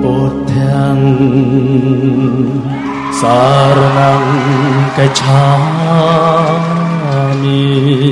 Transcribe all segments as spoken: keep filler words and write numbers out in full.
Buddhang saranang gacchami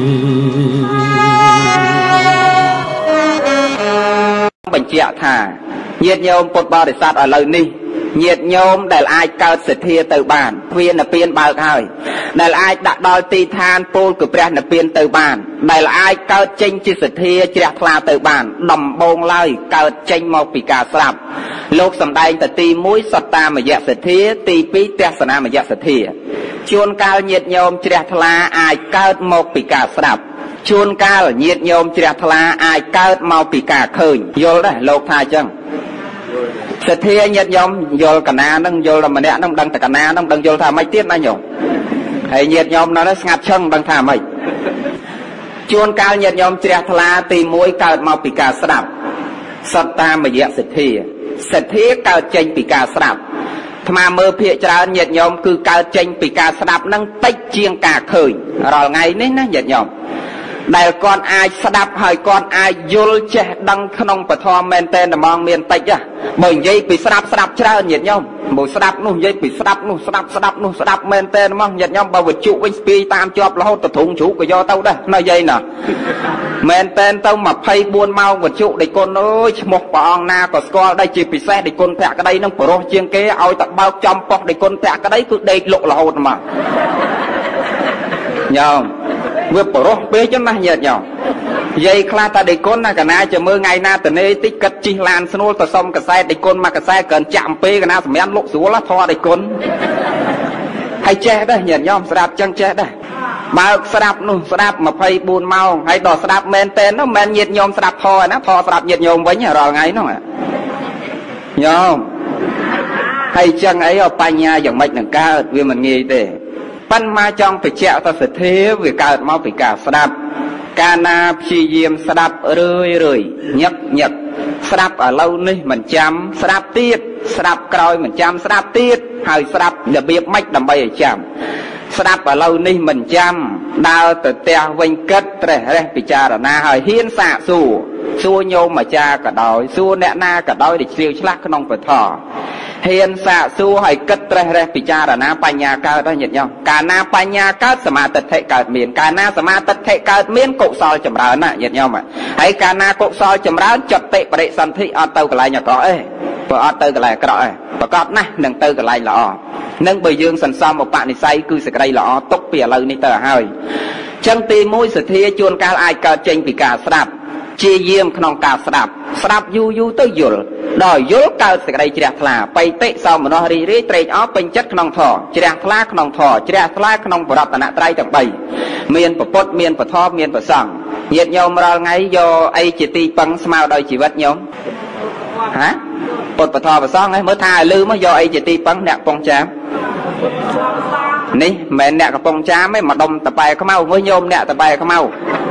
បញ្ជាក់ថាញាតិញោមពុទ្ធបរិស័ទឥឡូវនេះញាតិញោមដែលអាចកើតសទ្ធាទៅបានទ្វារនិព្វានបើកហើយដែលអាចដាក់ដល់ទីឋានពោលគឺព្រះនិព្វានទៅបានដែលអាចកើតចេញជាសទ្ធាជ្រះថ្លាទៅបានដំបងឡើយកើតចេញមកពីការស្ដាប់លោកសម្ដែងតែទីមួយសត្តាមយៈសទ្ធាទីពីរទស្សនាមយៈសទ្ធាជួនកាលញាតិញោមជ្រះថ្លាអាចកើតមកពីការស្ដាប់ជួនកាលញាតិញោមជ្រះថ្លាអាចកើតមកពីការឃើញយល់ដែរលោកថាអញ្ចឹងសទ្ធាញាតិញោមយល់កណានឹងយល់តែម្នាក់នឹងដឹងតែកណានឹងដឹងយល់ថាម៉េចទៀតណាញោមហើយញាតិញោមនៅនោះស្ងាត់ឈឹងដឹងថាម៉េចជួនកាលញាតិញោមជ្រះថ្លាទីមួយកើតមកពីការស្ដាប់សត្តាមយៈសទ្ធាសទ្ធាកើតចេញពីការស្ដាប់អាត្មាមើលភាគច្រើនញាតិញោមគឺកើតចេញពីការស្ដាប់នឹងតិចជាងការឃើញរាល់ថ្ងៃនេះណាញាតិញោមដែលគាត់អាចស្ដាប់ហើយគាត់អាចយល់ចេះដឹងក្នុងពធមែនតែនហ្មងមានតិចបើនិយាយពីស្ដាប់ស្ដាប់ច្រើនញាតិញោមបើស្ដាប់នោះនិយាយពីស្ដាប់នោះស្ដាប់ស្ដាប់នោះស្ដាប់មែនតែនហ្មងញាតិញោមបើវិជ្ជាវិញស្ពាយតាមជាប់រហូតទៅទ្រុងជ្រូកក៏យកទៅដែរណាយាយណាមែនតែនទៅម្ភៃបួនម៉ោងវិជ្ជាដេកគុណអើយឈ្មោះព្រះអង្គណាក៏ស្គាល់ដែរជាពិសេសដេកគុណភក្តីនឹងបរោះជាងគេឲ្យតែបើកចំប៉ុស្តិ៍ដេកគុណភក្តីគឺដេកលុករហូតហ្មងញោមវាបរោះពេកចឹងណាញាតិញោមយាយខ្លះតាដេកគុណណាកណាจะមើលថ្ងៃណាតនេតិចកាត់ជីឡានស្នួលទៅសុំកសែតដេកគុណមកកសែតកើនចាក់អំពេកណាសម្រាប់លុកស្រួលធរដេកគុណហើយចេះដែរញាតិញោមស្ដាប់ចឹងចេះដែរបើកស្ដាប់នោះស្ដាប់ម្ភៃបួនម៉ោងហើយដល់ស្ដាប់មែនតែននោះមិនមែនញាតិញោមស្ដាប់ធរណាធរស្ដាប់ញាតិញោមវិញរាល់ថ្ងៃនោះញោមហើយចឹងអីបញ្ញាយ៉ាងម៉េចនឹងកើតវាមិនងាយទេប៉ុន្តែចង់បញ្ជាក់ទៅសទ្ធាវាកើតមកពីការស្ដាប់កាលណាព្យាយាមស្ដាប់រឿយរឿយញឹកញឹកស្ដាប់ឥឡូវនេះមិនចាំស្ដាប់ទៀតស្ដាប់ក្រោយមិនចាំស្ដាប់ទៀតហើយស្ដាប់របៀបម៉េចដើម្បីឲ្យចាំស្ដាប់ឥឡូវនេះមិនចាំដើរទៅផ្ទះវិញគិតត្រេះរេះពិចារណាហើយហ៊ានសាកសួរសួរញោមអាចារ្យក៏ដោយសួរអ្នកណាក៏ដោយដែលជ្រាវឆ្លាស់ក្នុងពធហ៊ានសាកសួរហើយគិតត្រេះរេះពិចារណាបញ្ញាកើតហើយញាតិញោមកាលណាបញ្ញាកើតសមាធិកើតមានកាលណាសមាធិកើតមានកុសលចម្រើនណាញាតិញោមហើយកាលណាកុសលចម្រើនចតិបរិសន្ធិអត់ទៅកន្លែងអាក្រក់ទេព្រោះអត់ទៅកន្លែងអាក្រក់ទេប្រកបណាស់នឹងទៅកន្លែងល្អនឹងបើយើងសន្សំឧបនិស្ស័យគឺសេចក្តីល្អទុកពីឥឡូវនេះទៅហើយចឹងទីមួយសទ្ធាជួនកាលអាចកើតចេញពីការស្ដាប់ជាយាមក្នុងការស្ដាប់ស្ដាប់យូរយូរទៅយល់ដល់យល់កើតសេចក្តីជ្រះថ្លាបៃតិសោមនស្សរីរីត្រេកអរពេញចិត្តក្នុងធម៌ជ្រះថ្លាក្នុងធម៌ជ្រះថ្លាក្នុងបរតនត្រ័យទាំងបីមានពុទ្ធមានពធមានប្រសង្ឃញាតិញោមរាល់ថ្ងៃយកអីជាទីពឹងស្មើដោយជីវិតញោមហាពុទ្ធពធប្រសង្ឃហ្នឹងមើលថាឲ្យលឺមកយកអីជាទីពឹងអ្នកកំពុងចាមនេះមិនមែនអ្នកកំពុងចាមទេមកដុំតបែខ្មៅមើលញោមអ្នកតបែខ្មៅ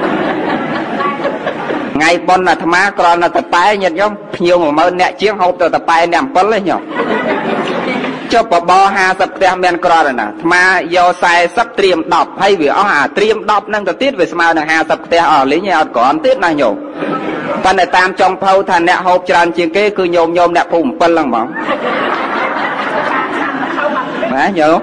ថ្ងៃប៉ុនអាត្មាគ្រាន់តែតបែញាតិញោមភ្ញៀវមួយម៉ឺនអ្នកជាងហូបទៅតបែអ្នកអំពិលទេញោមចុះបបហាសិបផ្ទះមានក្រណាអាត្មាយកសែសិបត្រៀមដប់ហើយវាអស់អាត្រៀមដប់ហ្នឹងទៅទៀតវាស្មើនឹងហាសិបផ្ទះអស់លេងឲ្យអត់គ្រាន់ទៀតណាញោមប៉ុន្តែតាមចុងភៅថាអ្នកហូបច្រើនជាងគេគឺញោមញោមអ្នកភូមិអំពិលហ្នឹងហ្មងណាញោម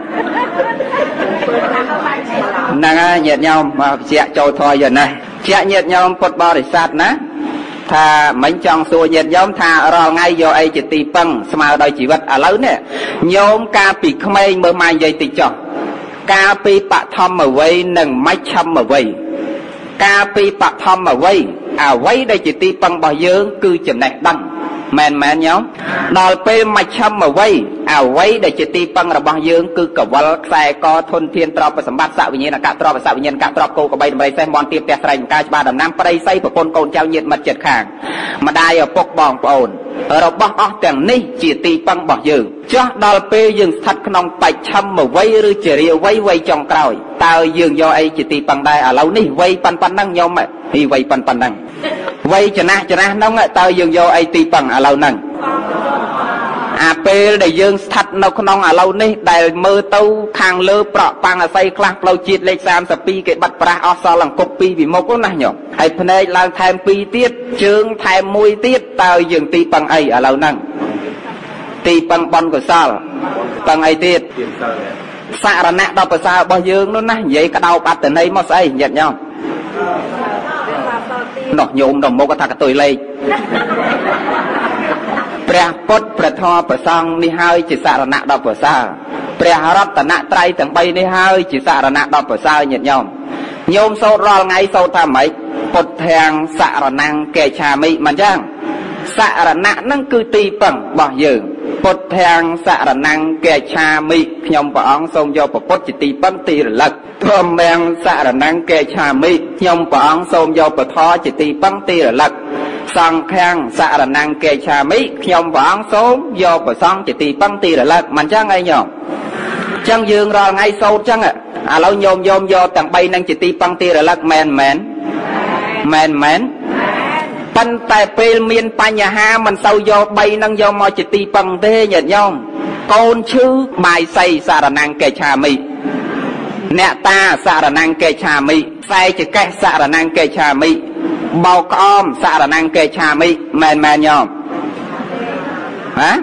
ហ្នឹងហើយញាតិញោមមកបញ្ជាក់ចូលធម៌យ៉ាងណាជាញាតិញោមពុទ្ធបរិស័ទណាថាមិញចង់សួរញាតិញោមថារាល់ថ្ងៃយកអីជាទីពឹងស្មើដោយជីវិតឥឡូវនេះញោមកាលពីក្មេងមើលម៉ែនិយាយតិចចុះកាលពីបឋមវ័យនិងមជ្ឈិមវ័យកាលពីបឋមវ័យអ្វីដែលជាទីពឹងរបស់យើងគឺចំណេះដឹងមែនមែនញោមដល់ពេលមជ្ឈិមវ័យអ្វីដែលជាទីពឹងរបស់យើងគឺកវលខ្សែកធនធានទ្រព្យសម្បត្តិសវិញ្ញាណកទ្រព្យសវិញ្ញាណកទ្រព្យគោកបីដំរីសេះមន់ទៀបផ្ទះស្រែចម្ការច្បារដំណាំប្តីស័យប្រពន្ធកូនចៅញាតិមិត្តជិតខាងម្ដាយឪពុកបងប្អូនរបស់អស់ទាំងនេះជាទីពឹងរបស់យើងចុះដល់ពេលយើងស្ថិតក្នុងបច្ឆិមវ័យឬជារាវ័យវ័យចុងក្រោយតើយើងយកអីជាទីពឹងដែរឥឡូវនេះវ័យប៉ុណ្ណឹងញោមពីវ័យប៉ុណ្ណឹងវ័យចំណាស់ចំណាស់ហ្នឹងតើយើងយកអីទីពឹងឥឡូវហ្នឹងអាពេលដែលយើងស្ថិតនៅក្នុងឥឡូវនេះដែលមើលទៅខាងលើប្រក់ប៉ាំងអាស័យខ្លះផ្លូវជាតិលេខសាមសិបពីរគេបាត់ប្រាស់អស់សល់អង្គប់ពីរពីមុខណាញោមហើយភ្នែកឡើងថែមពីរទៀតជើងថែមមួយទៀតតើយើងទីពឹងអីឥឡូវហ្នឹងตีปังบอลกุศลปังไอเดียสารณะดอกภาษาบ่ยืงนู้นนะยัยกระดาวปัตตานีมาใส่หยัดย่อหนอกโยมดอกโมกทักตุยเลยพระพุทธพระธรรมพระสงฆ์นี่ให้จิสารณะดอกภาษาพระรัตนไตรทั้งใบนี่ให้จิสารณะดอกภาษาหยัดย่อมโยมโซรอลไงโซทำไหมพุทธแทงสารนังแกชามิมันจังสารณะนั่นคือตีปังบ่ยืงพุทธแทงสารนังแกชามิขยมปองทรงโยปพุทธจิตีปังตีระลักพรหมแมงสารนังแกชามิขยมปองทรงโยปทอจิตีปังตีระลักสังแข่งสารนังแกชามิขยมปองทรงโยปสังจิตีปังตีระลักมันจังไงโยมจังยืงรอไงโซจังอ่ะเราโยมโยมโยต่างใบนังจิตีปังตีระลักแมนแมนแมนแมนปันแต่เปลเมียนปัญญามันเศร้าโยใบนังโยมอจิตีปังเทหยัดย่อมโกนชื่อหมายใส่สารนังแกชามิเนตาสารนังแกชามิใส่จะแกสารนังแกชามิเบากอ้อมสารนังแกชามิแมนแมนย่อมฮะ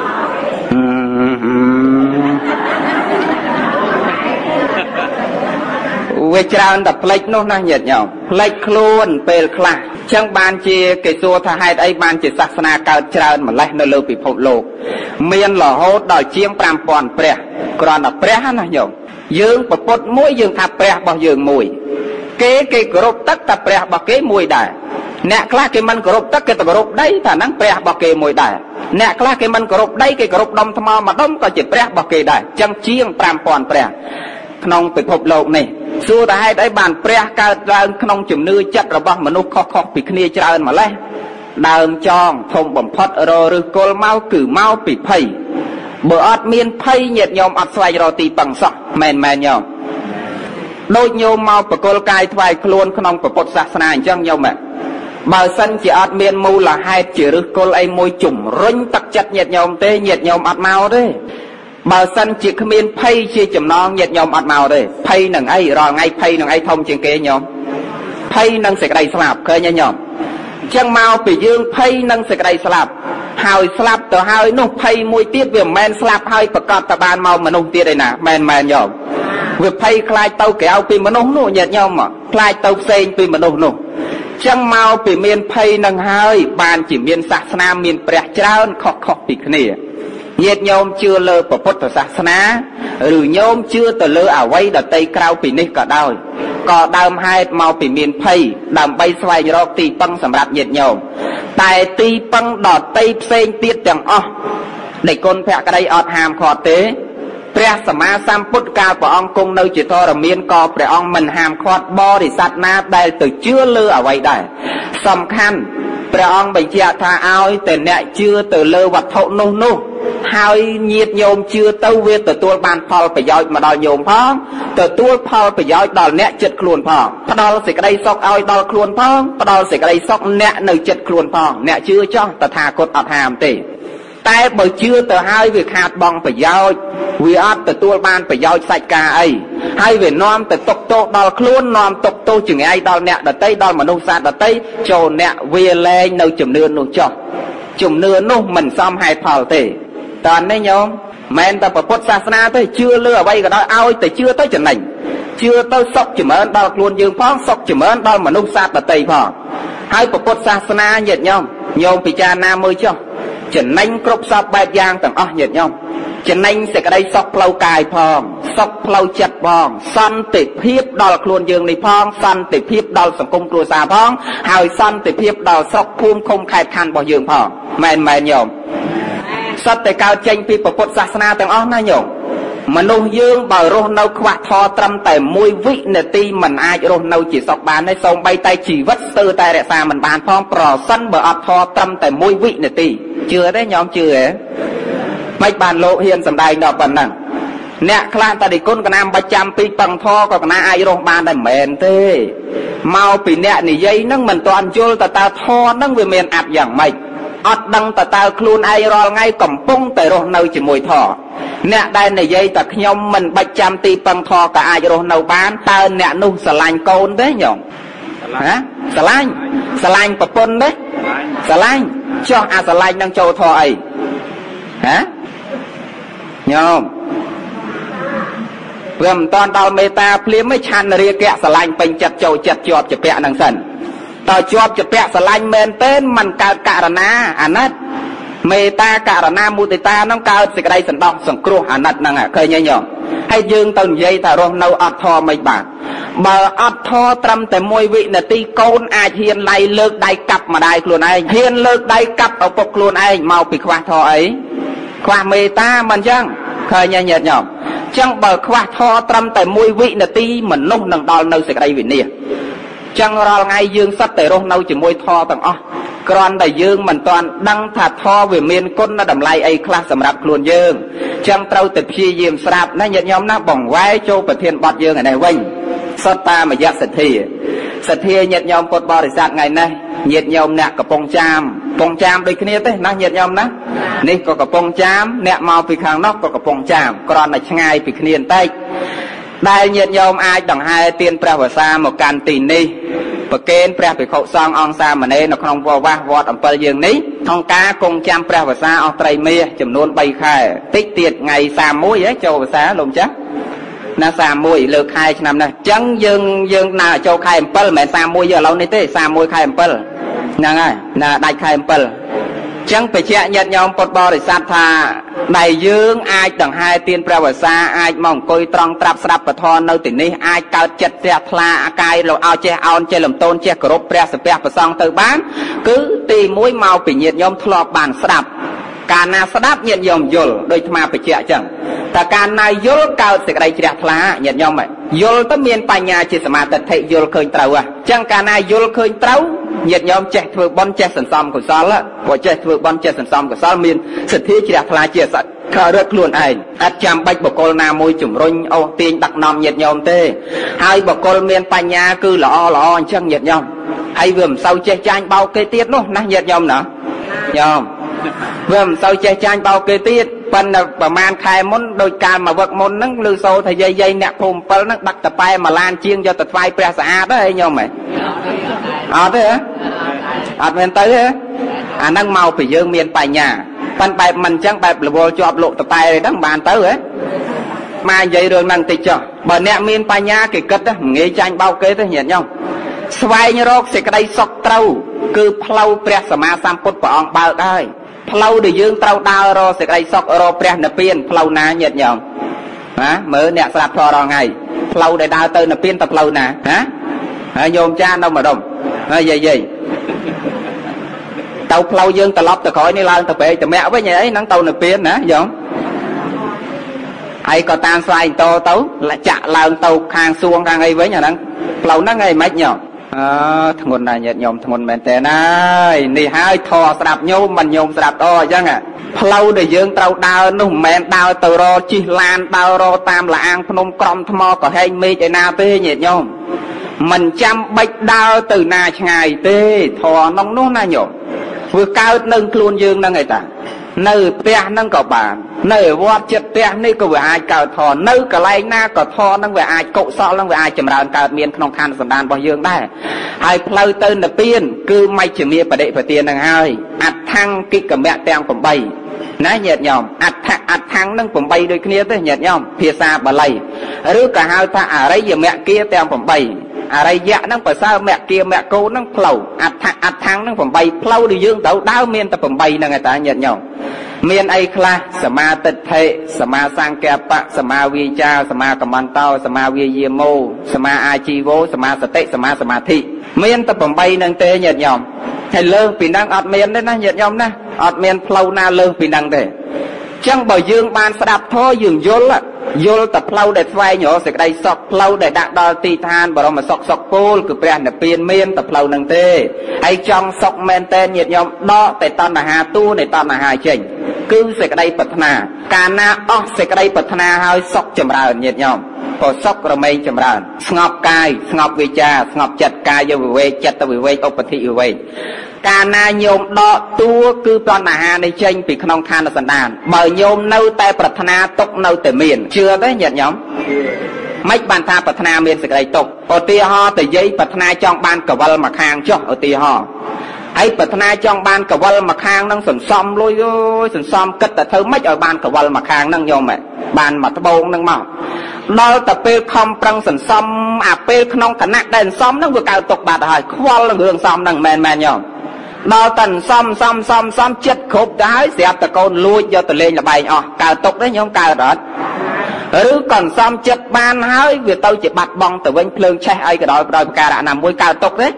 เวจราอันดับเพลกนู้นนะเหยียดเหยาเพลกคล้วนเปลคลาช่างบานเจียเกิดตัวทหารไอ้บานจิตศาสนาเกิดจรามาไล่ในโลกปิภพโลกเมียนหล่อโหดดอยเชียงปรามปอนเปรี้ยกรอนดับเปรี้ยนะโยมยืงปปดมุ้ยยืงทับเปรี้ยบ่ยืงมุ้ยเก๋เก๋กรบตักตับเปรี้ยบ่เก๋มุ้ยได้เนะคลาเก๋มันกรบตักเก๋ตกรบได้แต่นั่งเปรี้ยบ่เก๋มุ้ยได้เนะคลาเก๋มันกรบได้เก๋กรบดมธรรมมาดมก็จิตเปรี้ยบ่เก๋ได้จังเชียงปรามปอนเปรี้ยขนมปิภพโลกนี่สู้แต่ให้ได้บานเปรี้ยเกิดเรื่องขนมจุ่มนื้อจัดระบำมนุษย์ข้อข้อปิขณีเจริญมาเลยดาวจองทงบ่มพัดรอหรือกลเมาคือเมาปิไพ่เบอร์อัดเมียนไพ่เหยียดยอมอัดสไลรอตีปังสะแมนแมนยอมโดยโยมเมาปกลกายทวายคลวนขนมปปศาสนาจังยอมแม่บาสันจีอัดเมียนมูละให้จีหรือกลไอมวยจุ่มริ้งตักจัดเหยียดยอมเตเหยียดยอมอัดเมาด้วยบาสันจิขมิ้นไพ่ชีจำนองเหยียดยอมอัดเมาเลยไพ่หนึ่งไอ้รอไงไพ่หนึ่งไอ้ทอมเชียงเกยยอมไพ่หนึ่งเสกไรสลับเคยยอมจังเมาไปยืงไพ่หนึ่งเสกไรสลับหายสลับต่อหายนุ่งไพ่มวยเตี้ยเวียมแมนสลับหายประกอบตะบานเมามนุษย์เตี้ยได้นะแมนแมนยอมเวียไพ่คลายเต้าแก้วปีมนุษย์นู่เหยียดยอมอ่ะคลายเต้าเซนปีมนุษย์นู่จังเมาไปเมียนไพ่หนึ่งหายบานจิเมียนศาสนาเมียนเปรี้ยเจ้าขอกขอกปีกนี่เหยียดโยมเชื่อเลยพระพุทธศาสนาหรือโยมเชื่อแต่เลยเอาไว้ดัดไตกราวปีนี้ก็ได้ก็ดำให้เมาปีเมียนไพ่ดำใบสวายรอกตีปังสำหรับเหยียดโยมแต่ตีปังดอดไตเซงเตี้ยจังอ๋อในคนแพะกระไดอดหามขอเตะพระสมมาสัมพุทธกาพระองค์คงในจิตรเมียนกอพระองค์มันหามขอดบริษัทนาได้ตื่นเชื่อเลยเอาไว้ได้สำคัญพระองค์ไปเจ้าท่าเอาแต่เนี่ยเชื่อตื่นเลยวัดเท่านู้นู้หายเงียดโยมเชื่อเต้าเวทตัวบานพอประโยชน์มาดอโยมพ้องตัวพอประโยชน์ดอเนี่ยจัดครวนพ้องพอดอเสกได้ซอกเอาดอครวนพ้องพอดอเสกได้ซอกเนี่ยในจัดครวนพ้องเนี่ยเชื่อจ้องตถาคตอัตหามตีแต่บ่เชื่อตัวหายวิขาดบองประโยชน์วิอัตตัวบานประโยชน์ใส่กาไอให้เวน้อมแต่ตกโตดอครวนน้อมตกโตจึงไอดอเนี่ยดอเต้ดอมนุษย์ศาสตร์ดอเต้โจเนี่ยเวเลในจุ่มเนื้อนุ่งจ่อจุ่มเนื้อนุ่งมันซ้ำให้พอเตตอนนี้โยมแม้แต่พระพุทธศาสนาเต้เชื่อเลือไว้ก็ได้เอาแต่เชื่อเต้จะหนึ่งเชื่อเต้ซอกจุ่มเอิญดอครวนยืงพ้องซอกจุ่มเอิญดอมนุษย์ศาสตร์ดอเต้พ้องให้พระพุทธศาสนาเหยียดโยมโยมพิจารณามือจ่อจะนั่งครบสอบแบบยางต่างอ๋อเหยียดโยมจะนั่งเสกได้ซอกเพลากายพองซอกเพลาจัดพองสันติเพียบดอลครวนยืงในพองสันติเพียบดอลสังคมครัวสาพองหายสันติเพียบดอลซอกภูมิคมไข่คันบ่ยืงพองแมนแมนโยมสัตว์แต่กาวเจงปีประพุทธศาสนาต่างอ๋อนะโยมมนุษย์ยืงบ่อรู้เนาขวะทอตรำแต่มวยวินาทีมันอาจรู้เนาจีสอกบานในทรงใบไตจีวัดตือแต่เรศามันบานพองปลอสั้นบ่ออัดทอตรำแต่มวยวินาทีเชื่อได้ยอมเชื่อไม่บานโลเฮียนสำได้ดอกบันนั่งเนี่ยคลานตาดิกุนก็นำประจำปีปังทอก็นาไอโรงบาลได้เหม็นเต้เมาปีเนี่ยนี่ยัยนั่งมันตอนโจลตาตาทอนั่งเวเมนอัดอย่างไม่อัดดังตาตาคลูนไอรอลไงก่อมปุ้งแต่โรนเอาจิมวยทอเนี่ยได้ในยัยตะขยมมันประจำตีปังทอกับไอโรนเอาบ้านตาเนี่ยนุ่งสลายโกนเด้หยองฮะสลายสลายปะปนเด้สลายช่ออาสลายนั่งโจทอไอฮะញោមព្រមតនដល់មេត្តាភ្លាមមិនឆានរាគៈស្រឡាញ់ពេញចិត្តចូលចិត្តជាប់ជាពាក់នឹងសិនតើជាប់ជាពាក់ស្រឡាញ់មែនទេមិនកើតករណាអាណិតមេត្តាករណាមុទិតានឹងកើតសេចក្តីសន្តោសសង្គ្រោះអាណិតហ្នឹងឃើញទេញោមហើយយើងទៅនិយាយថារស់នៅអត់ធម៌មិនបាទបើអត់ធម៌ត្រឹមតែមួយវិនាទីកូនអាចហ៊ានឡៃលើកដៃកាប់ម្ដាយខ្លួនឯងហ៊ានលើកដៃកាប់ឪពុកខ្លួនឯងមកពីខ្វះធម៌អីខ្វះមេត្តាមិនអញ្ចឹងឃើញទេញាតិញោមអញ្ចឹងបើខ្វះធម៌ត្រឹមតែមួយវិនាទីមនុស្សនឹងដល់នៅសេចក្តីវិនាសចឹងរាល់ថ្ងៃយើងសិតតែរស់នៅជាមួយធម៌ទាំងអស់គ្រាន់តែយើងមិនទាន់ដឹងថាធម៌វាមានគុណតម្លៃអីខ្លះសម្រាប់ខ្លួនយើងចឹងត្រូវតែព្យាយាមស្ដាប់ណាញាតិញោមណាបងវ៉ែចូលប្រធានបទយើងឯនេះវិញសត្តាមយៈសទ្ធាសទ្ធាញាតិញោមពុទ្ធបរិស័ទថ្ងៃនេះញាតិញោមអ្នកកំពង់ចាមកំពង់ចាមដូចគ្នាទេណាញាតិញោមណានេះក៏កំពង់ចាមអ្នកមកពីខាងនោះក៏កំពង់ចាមគ្រាន់តែឆ្ងាយពីគ្នាបន្តិចដែលញាតិញោមអាចដង្ហែទានព្រះវស្សាមកកាន់ទីនេះប្រគេនព្រះភិក្ខុសង្ឃអង្គសាមណេរនៅក្នុងវត្តវាស់វត្តអំពិលយើងនេះក្នុងការគង់ចាំព្រះវស្សាអស់ត្រីមាសចំនួនបីខែតិចទៀតថ្ងៃសាមមួយហ៎ចូលវស្សាលោកម្ចាស់ណាសាមមួយលើខែឆ្នាំនេះអញ្ចឹងយើងយើងណាចូលខែអំពិលមិនមែនសាមមួយយើងឥឡូវនេះទេសាមមួយខែអំពិលហ្នឹងហើយណាដាច់ខែអំពិលចឹងបច្ចៈញាតិញោមពុទ្ធបរិស័ទថាដែលយើងអាចដង្ហែទានព្រះវស្សាអាចមកអង្គុយត្រង់ត្រាប់ស្ដាប់ពធនៅទីនេះអាចកើតចិត្តជ្រះថ្លាអាកាយលោកឲ្យចេះអោនចេះលំទោនចេះគោរពព្រះសពះប្រសង់ទៅបានគឺទីមួយមកពីញាតិញោមធ្លាប់បានស្ដាប់កាលណាស្ដាប់ញាតិញោមយល់ដូចអាបច្ចៈចឹងតែកាលណាយល់កើតសេចក្តីជ្រះថ្លាញាតិញោមយល់ទៅមានបញ្ញាជាសមាទិដ្ឋិយល់ឃើញត្រូវហ៎ចឹងកាលណាយល់ឃើញត្រូវញាតិញោមចេះធ្វើបុណ្យចេះសន្សំកុសលព្រោះចេះធ្វើបុណ្យចេះសន្សំកុសលមានសទ្ធាជ្រះថ្លាជាសត្វខរឹកខ្លួនឯងអត់ចាំបាច់បុគ្គលណាមួយជំរុញអូសទាញដាក់នាំញាតិញោមទេហើយបុគ្គលមានបញ្ញាគឺល្អល្អអញ្ចឹងញាតិញោមហើយវាមិនសូវចេះចាញ់បោកគេទៀតនោះណាញាតិញោមណាញោមវាមិនសូវចេះចាញ់បោកគេទៀតប៉ុន្តែប្រហែលខែមុនដោយកាលមកវឹកមុនហ្នឹងឮសូរថាយាយយាយអ្នកភូមិ7ហ្នឹងដាក់តប៉ែមួយឡានជាងយកទៅថ្វាយព្រះស្អាតហ៎ញោមហ៎អត់ទេហ៎អត់មែនទៅទេអាហ្នឹងមកពីយើងមានបញ្ញាប៉ុន្តែបែបមិនអញ្ចឹងបែបរវល់ជាប់លោកតប៉ែហ្នឹងបានទៅហ៎មកនិយាយរឿងហ្នឹងតិចចុះបើអ្នកមានបញ្ញាគេគិតមិនងាយចាញ់បោកគេទេញាតិញោមស្វែងរកសេចក្តីសុខត្រូវគឺផ្លូវព្រះសម្មាសម្ពុទ្ធព្រះអង្គបើកហើយផ្លូវដែលយើងត្រូវដើររកសេចក្តីសុខរកព្រះនិព្វានផ្លូវណាញាតិញោមណាមើលអ្នកស្ដាប់ធម៌រងថ្ងៃផ្លូវដែលដើរទៅនិព្វានទៅផ្លូវណាណាហើយញោមចានៅម្ដុំហើយយាយយាយទៅផ្លូវយើងត្រឡប់ទៅក្រោយនេះឡើងទៅពេកតម្រាក់វិញអីហ្នឹងទៅនិព្វានណាញោមហើយក៏តាមស្វែងតទៅចាក់ឡើងទៅខាងសួងខាងអីវិញអាហ្នឹងផ្លូវហ្នឹងឯងមិនញោមអឺធ្ងន់ណាស់ញាតិញោមធ្ងន់មែនតើណាយនេះហើយធေါ်ស្ដាប់ញោមមិនញោមស្ដាប់តអញ្ចឹងផ្លូវដែលយើងត្រូវដើរនោះមិនមែនដើរទៅរកជិះឡានដើររកតាមលាអាងភ្នំក្រំថ្មក៏ហែងមេឃឯណាទេញាតិញោមមិនចាំបាច់ដើរទៅណាឆ្ងាយទេធေါ်ក្នុងនោះណាញោមធ្វើកើតនឹងខ្លួនយើងហ្នឹងឯតានៅផ្ទះហ្នឹងក៏បាននៅវត្តចិត្តផ្ទះនេះក៏វាអាចកើតធម៌នៅកន្លែងណាក៏ធម៌ហ្នឹងវាអាចកុសលហ្នឹងវាអាចចម្រើនកើតមានក្នុងខណ្ឌសន្តានរបស់យើងដែរហើយផ្លូវទៅនិព្វានគឺមជ្ឈិមាបដិបទានហ្នឹងហើយអដ្ឋង្គកិកមៈទាំង8ណាញាតិញោមអដ្ឋអដ្ឋង្គហ្នឹង8ដូចគ្នាទេញាតិញោមភាសាបាលីឬក៏ហៅថាអរិយមគ្គទាំង8អរិយៈហ្នឹងប្រសើរមគ្គមគ្គោហ្នឹងផ្លូវអដ្ឋអដ្ឋង្គហ្នឹង8ផ្លូវដែលយើងត្រូវដើរមានតែ8ហ្នឹងឯតាញាតិញោមមានអីខ្លះសមាទិដ្ឋិសមាសង្កេបៈសមាវាចាសមាកមន្តោសមាវាយាមោសមាអាជីវោសមាសតិសមាសមាធិមានតែ8ហ្នឹងទេញាតិញោមហើយលើសពីហ្នឹងអត់មានទេណាញាតិញោមណាអត់មានផ្លូវណាលើសពីហ្នឹងទេចឹងបើយើងបានស្ដាប់ធម៌យើងយល់យល់តែផ្លូវដែលស្វែងរកសេចក្តីសុខផ្លូវដែលដាក់ដល់ទីឋានបរមសុខសុខពលគឺព្រះនិព្វានមានតែផ្លូវហ្នឹងទេហើយចង់សុខមែនតើញាតិញោមដកតែតណ្ហាទួនៃតណ្ហាចេញគឺសេចក្តីប្រាថ្នាកាលណាអស់សេចក្តីប្រាថ្នាហើយសុខចម្រើនញាតិញោមក៏សុខរមែងចម្រើនស្ងប់កាយស្ងប់វាចាស្ងប់ចិត្តកាយវិវេកចិត្តវិវេកឧបធិវិវេកកាលណាញោមដកតួគឺតណ្ហានេះចេញពីក្នុងខណ្ឌសន្តានបើញោមនៅតែប្រាថ្នាទុកនៅតែមានជឿទេញាតិញោមមិនបានថាប្រាថ្នាមានសេចក្តីទុកឧទាហរណ៍តយាយប្រាថ្នាចង់បានកវលមួយខាងចុះឧទាហរណ៍ ấy bật na trong ban cả vần mà khang năng sần xóm lôi rồi sần xóm cấtแต่เธอไม่ở ban cả vần mà khang năng nhôm mẹ ban mà tao bông năng màu đó tập pe không prăng sần xóm à pe không khả năng đèn xóm năng vừa cào tục bạt hỏi khoa là hương xóm năng men men nhôm đó tần xóm xóm xóm xóm chết khúc đái xẹp tờ con lui do tờ lên là bài ọ cào tục đấy nhôm cào đó rồi còn xóm chết ban hơi việc tao chỉ bạt bong tờ vinh phơi che ai cái đó rồi cả đã nằm môi cào tục đấy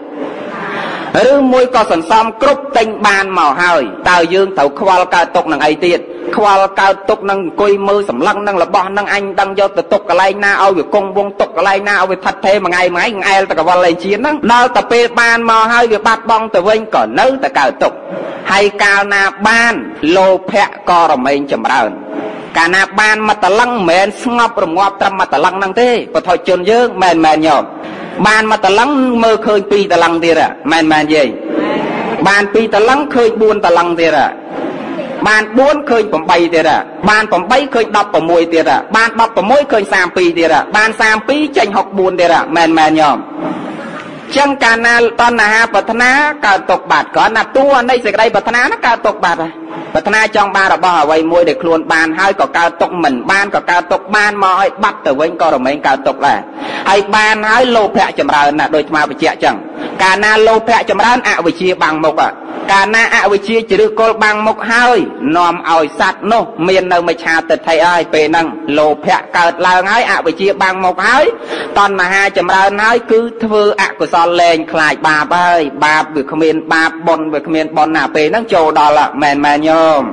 rồi môi có sẵn xóm cướp tinh ban màu hơi tao dương tàu khoa cao tục năng ấy tiệt khoa cao tục năng cùi mưa sầm lăng năng là bo năng anh đang do từ tục cái lai na ao việc công vung tục cái lai na ao việc thật thế mà ngày mấy ngày ta cả vào lấy chiến năng nào tập pe ban màu hơi việc bát bong từ vinh còn nấu ta cao tục hay cao na ban lô phe co rồi mình chậm rãi cả na ban mà ta lăng mền ngọc rồi ngọc trầm mà ta lăng năng thế và thôi chôn dương mền mền nhom ban mà ta lăng mơ khơi pi ta lăng đi ra mền mền gì ban pi ta lăng khơi buôn ta lăng đi ra ban buôn khơi phẩm bay đi ra ban phẩm bay khơi đập phẩm môi đi ra ban đập phẩm môi khơi sam pi đi ra ban sam pi tranh học buôn đi ra mền mền nhom chẳng cả na tอนna bát na cả tục bát có na tua đây sẽ đây bát na nó cả tục bát bát na trong ba là bao vây môi để khuôn ban hai có cả tục mình ban có cả tục ban mọi bắt từ với có rồi mấy cả tục là hay ban hai lô phẹ chậm rãi là đôi mà bị chẹt chẳng cả na lô phẹ chậm rãi ạ với chia bằng một ạ cả na ạ với chia chỉ được cô bằng một hai nòm ỏi sạt nô miền nơi mà cha tịch thầy ai về năng lô phẹ cợt là ngay ạ với chia bằng một hai tอนmà hai chậm rãi nói cứ thưa ạ của son lên khai bà ơi bà việc miền bà bon việc miền bon nào về năng trồ đó là mền mền nhôm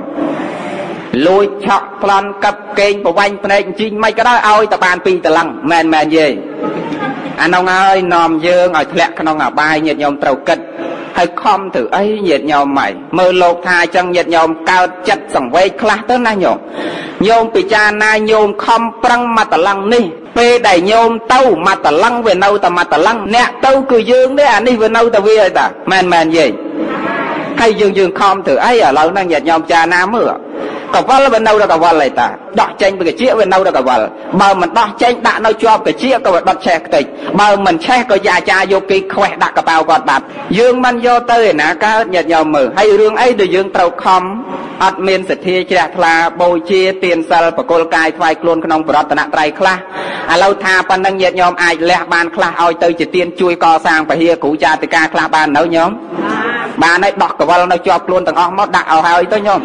lùi chọc plan cặp kênh của anh này chính mấy cái đó ơi ta bàn pi ta lăng mền mền gì anh ông ơi nòm dương ở lẹ con ông à bài nhiệt nhom trầu cất hay không thử ấy nhiệt nhom mày mơ lột thai chân nhiệt nhom cao chất sòng vây class tới na nhom nhom bị cha na nhom không prăng mà ta lăng ni pe đầy nhôm tâu mà ta lăng về nâu ta mà ta lăng nè tâu cười dương đấy anh đi về nâu ta về ta mền mền gì hay dương dương không thử ấy ở lâu năng nhiệt nhom cha na mưa cả vợ là bên đâu đó cả vợ lại ta đọ tranh với cái chia bên đâu đó cả vợ bờ mình đọ tranh đã nói cho cái chia cả vợ đọ che cái bờ mình che cái già cha vô cái khỏe đặt cái bao gọt bạt dương man vô tới nè cá nhiệt nhom mưa hay dương ấy được dương trâu không ắt miên sệt thi chia là bồi chia tiền sal và cô cài thoại luôn con ông bọt tận trai khla à lâu tha pan năng nhiệt nhom ai lẹ ban khla ao tới chỉ tiền chui co sang và hia cụ cha từ ca khla ban nấu nhóm ban ấy đọt cả vợ nó cho luôn từng ong mót đặt ao hơi tới nhóm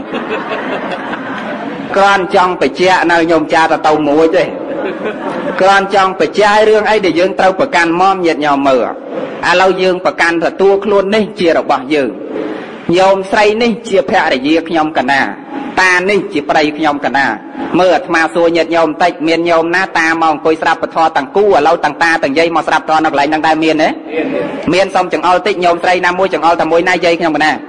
con trong phải che nơi nhôm cha ta tàu muối chứ con trong phải che riêng ấy để dương tàu phải can mom nhiệt nhom mờ à lâu dương phải can thật tua luôn đi chia được bao dương nhôm say đi chia phe để chia nhom cả na ta đi chia phay nhom cả na mờ mà xua nhiệt nhom tay miền nhom na ta mong coi sạp thò tàng cu ở lâu tàng ta tàng dây mà sạp thò nó lại đang đai miền đấy miền xong chẳng ao tích nhôm say nam môi chẳng ao tàng môi na dây nhom cả na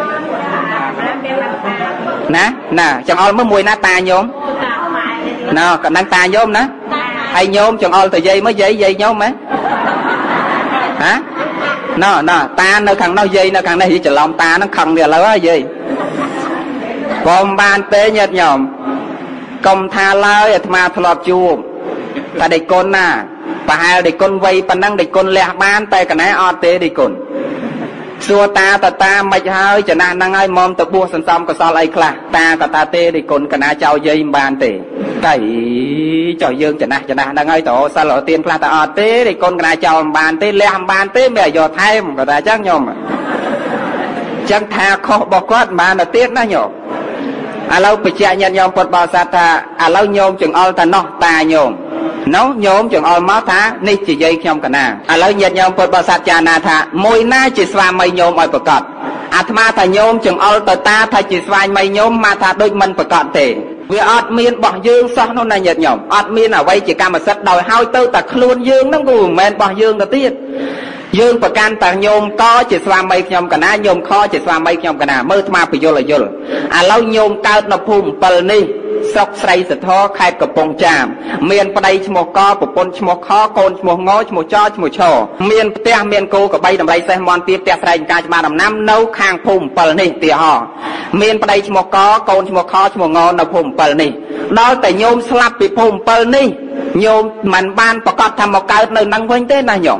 nè nè chẳng ao mới mùi na ta nhôm nào còn đang ta nhôm nè hay nhôm chẳng ao từ dây mới dây dây nhôm mấy hả nó nó ta nó thằng nó dây nó thằng này chỉ lòng ta nó khăng thì là gì còn ban tế nhật nhom công tha lời mà thọp chu ta để con nà và hai để con vây và năng để con lẹ ban tay cả này o tế để con xua ta ta ta mày hơi cho nên năng ai mom tập bua sân xong có sao lại khla ta cả ta tê để con cả na trao dây bàn tê cái trò dương cho nên cho nên năng ai tổ sao lỡ tiền khla ta ở tê để con cả na trao bàn tê lem bàn tê mẹ giờ thêm cả ta chắc nhom chắc tha khó bỏ quát mà là tiếc nó nhom à lâu bị chạy nhận nhom bột bò sạt ta à lâu nhom chừng ol ta nó ta nhom nấu nhôm chừng ol máu thá ní chỉ dây nhom cả na à lâu nhận nhom bột bò sạt cha na tha môi na chỉ xóa mây nhôm oi bờ cọt à thà thà nhôm chừng ol ta ta thà chỉ xóa mây nhôm mà thà đôi mình bờ cọt thế vì ọt miên bỏ dương sao nó này nhận nhom ọt miên ở vây chỉ cam mà sắt đòi hai tư ta luôn dương nó gù men bỏ dương ta tiết dương bậc can ta nhôm có chỉ xóa mây nhom cả na nhôm kho chỉ xóa mây nhom cả na mơ thà bị vô là vô à lâu nhôm cao nó phum pal ni sọc say sệt thò khai cặp bông chạm miền Tây chmo co bột pôn chmo kho côn chmo ngó chmo cho chmo chò miền Tây miền cô cặp bay đầm bay xe mòn tiệp tẹt say ca chma đầm năm nấu khang phum pal ni tìa hò miền Tây chmo co côn chmo kho chmo ngó nấu phum pal ni đó tại nhôm slap bị phum pal ni nhôm mình ban bọc cọt tham một cao nơi năng vinh thế này nhộng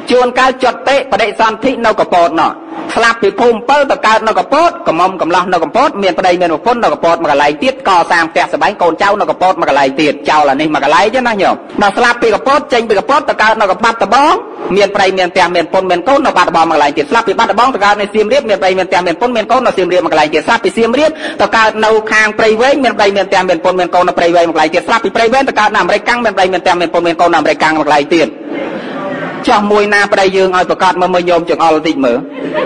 ជួនកាលចត់តិបដិសន្ធិនៅកពតណោះស្លាប់ពីភូមិ7ទៅកើតនៅកពតកំមុំកំឡោះនៅកពតមានប្តីមានប្រពន្ធនៅកពតមួយកន្លែងទៀតកសាងផ្ទះសម្បែងកូនចៅនៅកពតមួយកន្លែងទៀតចោលអានេះមួយកន្លែងទេណាញោមដល់ស្លាប់ពីកពតចេញពីកពតទៅកើតនៅកបាត់ដបងមានប្តីមានផ្ទះមានប្រពន្ធមានកូននៅបាត់ដបងមួយកន្លែងទៀតស្លាប់ពីបាត់ដបងទៅកើតនៅសៀមរាបមានប្តីមានផ្ទះមានប្រពន្ធមានកូននៅសៀមរាបមួយកន្លែងទៀតស្លាប់ពីសៀមរាបទៅកើតនៅខាងព្រៃវែងមានប្តីមានផ្ទះមានប្រពន្ធមានកូននៅព្រៃវែងមួយកន្លែងទៀតស្លាប់ពីព្រៃវែងទៅកើតនៅអាមេរិកកាំងមានប្តីមានផ្ទះមានប្រពន្ធមានកូននៅអាមេរិកកាំងមួយកន្លែងទៀតចោះមួយណាប្តីយើងឲ្យប្រកាសមកមើលញោមចង្អុលតិចមើល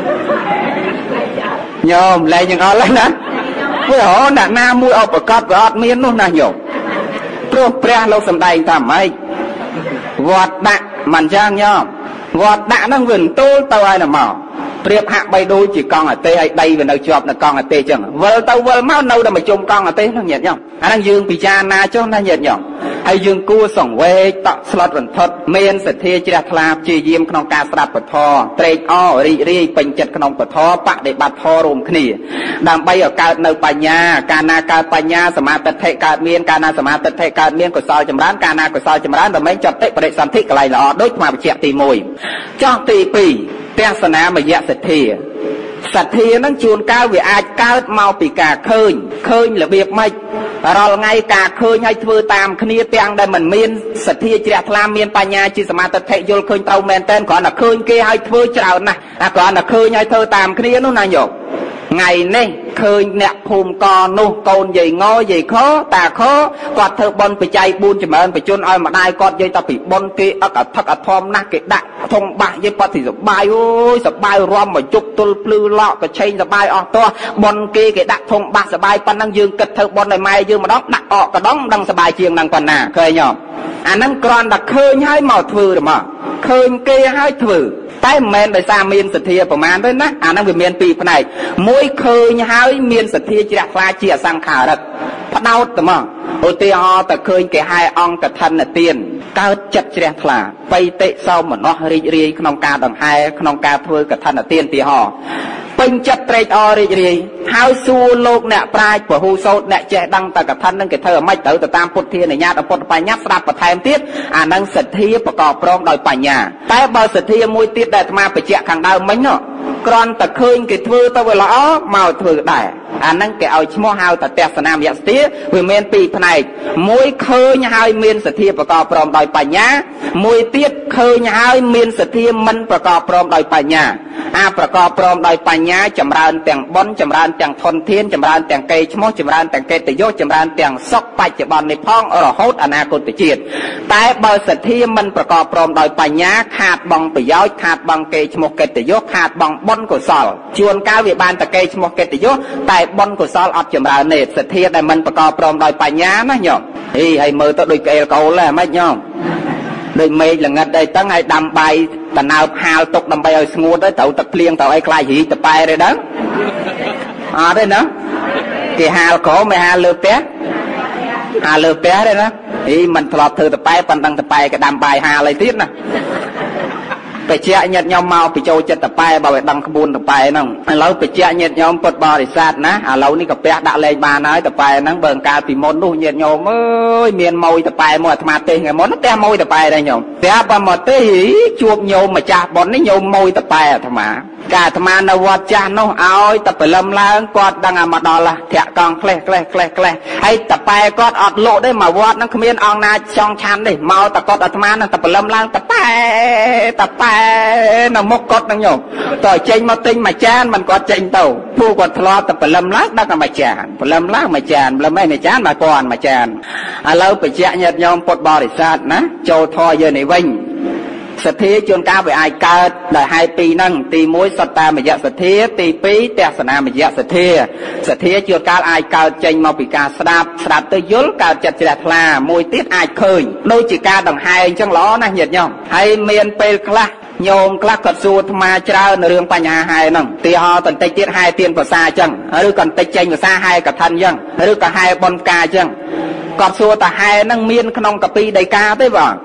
ញោមលែងចង្អុលហើយណាព្រោះអ្នកណាមួយឲ្យប្រកាសវាអត់មាននោះណាញោមព្រោះព្រះលោកសំដែងថាម៉េចវត្តដាក់មិនចឹងញោមវត្តដាក់ហ្នឹងវាន្ទូលទៅឲ្យណាមកប្រៀបហាក់បីដូចជាកង់អាទេសឲ្យដីវានៅជាប់នៅកង់អាទេសចឹងវិលទៅវិលមកនៅតែមកជុំកង់អាទេសហ្នឹងញាតិញោមអាហ្នឹងយើងពិចារណាចុះណាញាតិញោមហើយយើងគួរសង្វេគតក់ស្លុតរន្ធត់មានសទ្ធាជ្រះថ្លាព្យាយាមក្នុងការស្ដាប់ពធត្រេកអររីករាយពេញចិត្តក្នុងពធបដិបត្តិធម៌រួមគ្នាដើម្បីឲ្យកើតនៅបញ្ញាកាលណាកើតបញ្ញាសមាធិកើតមានកាលណាសមាធិកើតមានកុសលចម្រើនកាលណាកុសលចម្រើនរមែងចតិបរិសន្ធិកន្លែងល្អដូចស្មាបញ្ជាក់ទី1ចោះទី2ទស្សនាមយៈសទ្ធាសទ្ធានឹងជួនកាលវាអាចកើតមកពីការឃើញឃើញរបៀបម៉េចរាល់ថ្ងៃការឃើញឲ្យធ្វើតាមគ្នាទាំងដែលមិនមានសទ្ធាជ្រះថ្លាមានបញ្ញាជាសមាធិយល់ឃើញត្រូវមែនតើគ្រាន់តែឃើញគេឲ្យធ្វើច្រើនណាស់អាគ្រាន់តែឃើញឲ្យធ្វើតាមគ្នានោះណាញោមថ្ងៃនេះឃើញអ្នកភូមិកនោះកូនយាយងយាយខតាខគាត់ធ្វើបុណ្យបច្ច័យបួនចម្រើនបញ្ជនឲ្យម្ដាយគាត់និយាយតែពីបុណ្យគេអឹកអធិកអធមណាស់គេដាក់ធំបាក់យាយប៉ាត់ទីសបាយអូយសបាយរំមកជុកទល់ភ្លឺឡក់កឆេងសបាយអស់តោះបុណ្យគេគេដាក់ធំបាក់សបាយប៉ុណ្ណឹងយើងគិតធ្វើបុណ្យឲ្យម៉ែយើងម្ដងដាក់អកកដងដឹងសបាយជាងហ្នឹងប៉ុណ្ណាឃើញអត់អាហ្នឹងគ្រាន់តែឃើញឲ្យមកធ្វើទៅមកឃើញគេឲ្យធ្វើតែមិនមែនដោយសារមានសទ្ធាប្រមាណទេណាអាហ្នឹងវាមានពីរផ្នែកមួយឃើញហើយមានសទ្ធាជ្រះថ្លាជាអសង្ខារិកផ្ដោតទៅមកឧទាហរណ៍តែឃើញគេហែអង្គកឋិនទានកើតចិត្តជ្រះថ្លាបៃតិសោមនស្សរីករាយក្នុងការដង្ហែក្នុងការធ្វើកឋិនទានទីហោពេញចិត្តត្រេកអររីករាយហើយសួរលោកអ្នកប្រាជ្ញពហុសោតអ្នកចេះដឹងតកឋិននឹងគេធ្វើឲ្យម៉េចត្រូវទៅតាមពុទ្ធានុញ្ញាតអពុទ្ធបញ្ញត្តិស្ដាប់បន្ថែមទៀតអានឹងសទ្ធាប្រកបព្រមដោយបញ្ញាតែបើសទ្ធាមួយទៀតដែលអាត្មាបញ្ជាក់ខាងដើមមិញនោះគ្រាន់តែឃើញគេធ្វើទៅវាល្អមកធ្វើដែរអានឹងគេឲ្យឈ្មោះហៅថាទស្សនាមយៈសទ្ធាវាមានពីរផ្នែកមួយឃើញហើយមានសទ្ធាប្រកបព្រមដោយបញ្ញាមួយទៀតឃើញហើយមានសទ្ធាមិនប្រកបព្រមដោយបញ្ញាអាប្រកបព្រមដោយបញ្ញាចម្រើនទាំងបុណ្យចម្រើនទាំងធនធានចម្រើនទាំងកេរ្តិ៍ឈ្មោះចម្រើនទាំងកិត្តិយសចម្រើនទាំងសុខបច្ចុប្បន្ននេះផងរហូតអនាគតជាតិតែបើសទ្ធាមិនប្រកបព្រមដោយបញ្ញាខាតបង់ប្រយោជន៍ខាតបង់កេរ្តិ៍ឈ្មោះកិត្តិយសខាតបង់បុណ្យកុសលជួនកាលវាបានតែកេរ្តិ៍ឈ្មោះកិត្តិយសតែបុណ្យកុសលអត់ចម្រើនទេសទ្ធាដែលមិនប្រកបព្រមដោយបញ្ញាណាញោមហីហើយមើលទៅដូចក្អេលកោលហ្នឹងហ្មងញោមដូចមេឃល្ងិតអីហ្នឹងហើយដាំបាយតណើបហាលទុកដើម្បីឲ្យស្ងួតទៅត្រូវទឹកភ្លៀងទៅឲ្យខ្លាចរីកតប៉ែទេដឹងអត់ទេណាគេហាលក្រោមមិនហាលលើផ្ទះហាលលើផ្ទះទេណាអីមិនធ្លាប់ធ្វើតប៉ែប៉ុណ្ណឹងតប៉ែក៏ដាំបាយហាលអីទៀតណាបច្ចៈញាតិញោមមកបញ្ចូលចិត្តតប៉ែបើឲ្យដឹងក្បួនតប៉ែហ្នឹងឥឡូវបច្ចៈញាតិញោមពុទ្ធបរិស័ទណាឥឡូវនេះកាពះដាក់លេខបានហើយតប៉ែហ្នឹងបើកាលពីមុននោះញាតិញោមអើយមានម៉ួយតប៉ែមកអាត្មាទេសថ្ងៃមុនផ្ទះម៉ួយតប៉ែដែរញោមផ្ទះបើមកទេសជួបញោមម្ចាស់ប៉ុននេះញោមម៉ួយតប៉ែអាត្មាកាអាត្មានៅវត្តចាស់នោះឲ្យតព្រលឹមឡើងគាត់ដឹងអាមកដល់ធាក់កង់ក្លេះក្លេះក្លេះក្លេះហើយតប៉ែគាត់អត់លក់ទេមកវត្តហ្នឹងគ្មានអង្គណាចង់ឆាន់ទេមកតគាត់អាត្មានឹងតព្រលឹមឡើងតប៉ែតប៉ែនៅមុខគាត់នឹងញោមតើចេញមកទិញមួយចានមិនគាត់ចេញទៅពូគាត់ធ្លាប់តែព្រលឹមឡើងដឹកមួយចានព្រលឹមឡើងមួយចានព្រលឹមឯមួយចានមកគាត់មួយចានឥឡូវបច្ចៈញាតិញោមពុទ្ធបរិស័ទណាចូលធម៌យើងនេះវិញសទ្ធាជួនកាលវាអាចកើតដោយហេតុពីរហ្នឹងទីមួយសត្តាមយៈសទ្ធាទីពីរទស្សនាមយៈសទ្ធាសទ្ធាជួនកាលអាចកើតចេញមកពីការស្ដាប់ស្ដាប់ទៅយល់កើតចិត្តជ្រះថ្លាមួយទៀតអាចឃើញដូចជាការដង្ហែអញ្ចឹងល្អណាស់ញាតិញោមហើយមានពេលខ្លះញោមខ្លះគាត់សួរអាត្មាច្រើននៅរឿងបញ្ហាហែហ្នឹងទីហោតន្តិចទៀតហែទៀនភាសាអញ្ចឹងឬក៏បន្តិចចេញភាសាហែកឋិនអញ្ចឹងឬក៏ហែបុណ្យផ្កាអញ្ចឹងគាត់សួរតាហែហ្នឹងមានក្នុងកាពីដីកាទេបង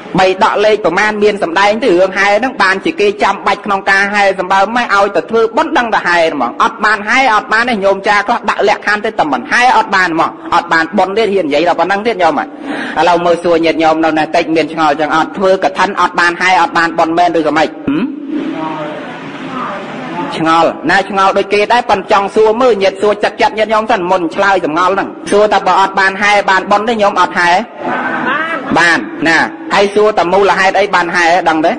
bay đọ lên của man miền sầm đai từ hương hai nước bàn chỉ kê chăm bạchក្នុងការ hai sầm bao mấy ao từ thưa bấn đăng là hai mà ọt bàn hai ọt bàn này nhôm cha có đạo lẹt khan tới tầm bẩn hai ọt bàn mà ọt bàn bấn đến hiện vậy là bấn đăng thiết nhôm màเรามือซัวnhiệt nhôm đâu này tách miền chngò chẳng ọt thưa cả thân ọt bàn hai ọt bàn bấn men được cái mày chngò nãy chngò đôi kiaได้ปั่นจังซัวมือnhiệtซัวจัดจัดnhiệt nhômท่านมนชลายสำงอนั่งซัวตาบอดบานhaiบานบนได้nhômอดhaiบานน่ะไอ้ซัวตามูละhaiได้บานhaiดังเด้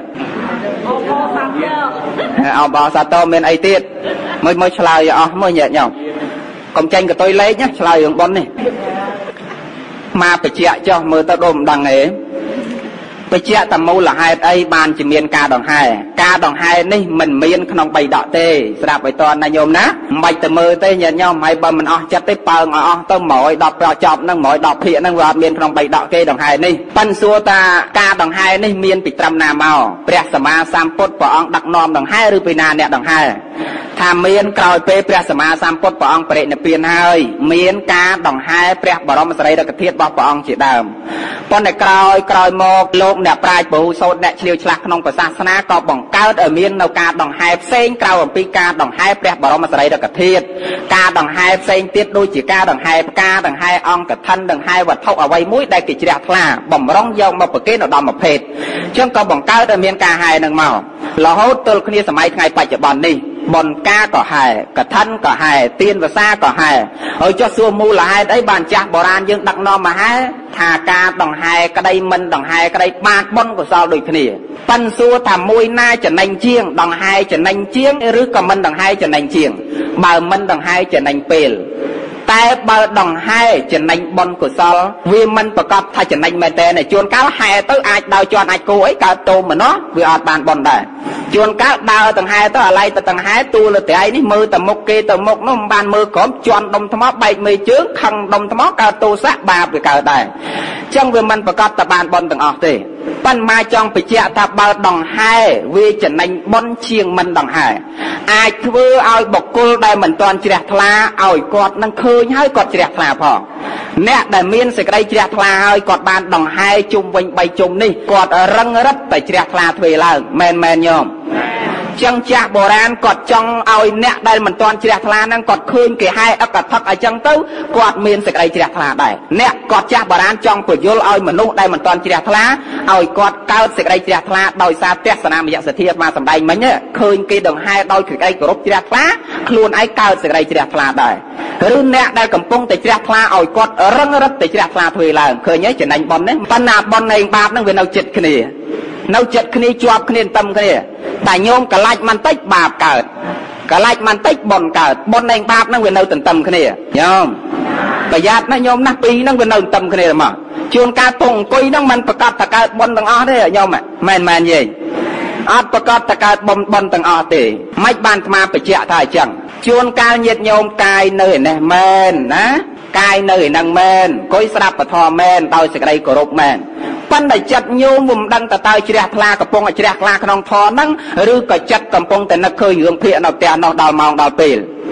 เอาบอสตอเมนไอติดมือมือชลายอ๋อมือnhiệt nhômกำจังกับตัวเล็กnháชลายอย่างบนนี่มาไปเจี๊ยจ้ะมือตาดมดังเอ๋ไปเจี๊ยตามูละhaiไอ้บานจะเมียนกาดองhaiกาดองhaiนี่มันเมียนขนมใบดอกเต้สลับไปตอนนายโยมนะใบตะมือเต้เนี่ยย่อมให้บะมันอ๋อจัดได้เปิงอ๋อต้มหมอยดอกปลาจอบนั่งหมอยดอกเพียนั่งวาดเมียนขนมใบดอกเต้ดองhaiนี่ปันซัวตากาดองhaiนี่เมียนปิดตรำนาเมาเปรียสมาสามปดปองดักนอมดองhaiหรือปีนาเนี่ยดองhaiทำเมียนกลอยเปเปรียสมาสามปดปองเปรตเนี่ยเปลี่ยนให้เมียนกาดองhaiเปรียบรมสไลดกระเทียบบอกปองจีดามปนในกลอยกลอยโมกโลกเนี่ยปลายปูโซดเนี่ยเฉลียวฉลาดขนมภาษาศาสนาก็บ่งเก้าเออเมียนเอากาดองhaiเส้นกลอยปีกาดองhaiเปรียบรมสไลดกระเทียบกาดองhaiเส้นติดดูจีกาดองhaiกาดองhaiองกระทันดองhaiวัดเท่าเอาไว้มุ้ยได้กิจราคลาบ่มร้องยองมาเปิดเกณฑ์เอาดอมมาเพจช่วงก็บ่งเก้าเออเมียนกาhaiหนึ่งเมาเราโหดตัวคนนี้สมัยไงปัจจุบันนี่บนกาก็หายกระทันก็หายเตียนภาษาก็หายเออจะซัวมูละหายได้บานจากโบราณยังดักนอมมาหายทากาดองหายก็ได้มันดองหายก็ได้บาดบนก็ซอโดยทีนี้ปันซัวทำมวยน่าจะนังเชียงดองหายจะนังเชียงหรือก็มันดองหายจะนังเชียงบ่าวมันดองหายจะนังเปลแต่บ่าวดองหายจะนังบนก็ซอวิมันประกอบถ้าจะนังแม่แต่ในจวนก้าวหายตัวอาจดาวจวนอาจกูไอ้ก้าวโตเหมือนเนาะวิอาจบานบนได้จวนก้าวดาวต่างหายตัวอะไรต่างหายตัวเลยแต่ไอ้นี่มือแต่มกเกแต่มกน้องบานมือของจวนดมธรรมะใบมือเชื้อขังดมธรรมะก้าวตัวสะบาปไปก้าวได้จังวิมันประกอบตะบานบนต่างออกตีปั้นมาจังไปเจ้าตาบ่าวดองหายวิจะนังบนเชียงมันดองหายอาจเพื่อเอาบกกุลได้เหมือนตอนเจียทลาเอากอดนั่งเคยให้กอดเจียทลาพอเนี่ยแต่เมียนสิกได้เจียทลาเอากอดบานดองหายจุ่มวันใบจุ่มนี่กอดรังรัดแต่เจียทลาทวีล่างแมนแมนยอมจังจ่าโบราณกอดจังเอาเนี่ยได้เหมือนตอนเจียทลานั่งกอดคืนเกี่ยให้อักตักไอจังเต้ากอดเมียนสิกได้เจียทลาได้เนี่ยกอดจ่าโบราณจังปยุลเอาเหมือนนุ่งได้เหมือนตอนเจียทลาเอากอดเก้าสิกได้เจียทลาโดยซาเตสนามยาเสียมาสำได้ไหมเนี่ยคืนกี่ดองหายโดยสิกได้กรบเจียทลาคล้วนไอเก้าสิกได้เจียทลาได้หรือเนี่ยได้กำปงแต่เจียทลาเอากอดรังรัดแต่เจียทลาทวีล่างเคยเนี่ยจะนังบอลเนี่ยปัญหาบอลในบาปนั่งเป็นเอาจิตขึ้นนี่เราจัดคณีจวบคณีตำคณีแต่โยมกะไลมันติดบาปเกิดกะไลมันติดบนเกิดบนในบาปนั่งเป็นเราตำคณีโยมประหยัดนะโยมนะปีนั่งเป็นเราตำคณีหรือมั้งชวนการตรงกุยนั่งมันประกอบตะการบนต่างอ้อได้โยมอ่ะแมนแมนยี่อาประกอบตะการบนบนต่างอ้อตีไม่บานมาไปเจ้าท่าจังชวนการเย็ดโยมกายเนยเนี่ยแมนนะกายเนยนางแมนกุยสลับปะทอแมนโดยสิกไรกรบแมนปั้นได้จัดโยมมุมดังตะตายเจียคลากระปงเจียคลาขนองทอนั่งหรือก็จัดกำปงแต่นักเคยยื่นเพียนเอาแต่นอกดาวมองดาวเปล